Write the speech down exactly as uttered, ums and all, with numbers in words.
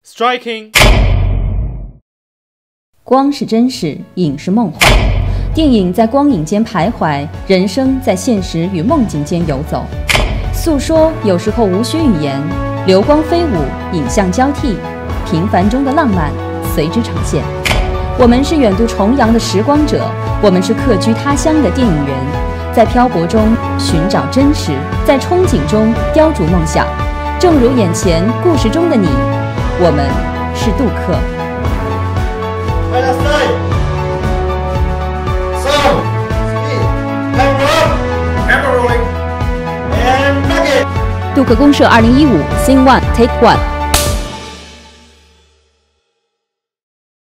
Striking。 光是真实，影是梦幻。电影在光影间徘徊，人生在现实与梦境间游走。诉说有时候无需语言，流光飞舞，影像交替，平凡中的浪漫随之呈现。我们是远渡重洋的时光者，我们是客居他乡的电影人，在漂泊中寻找真实，在憧憬中雕琢梦想。正如眼前故事中的你，我们是杜克。杜克公社二零一五 Scene One Take One。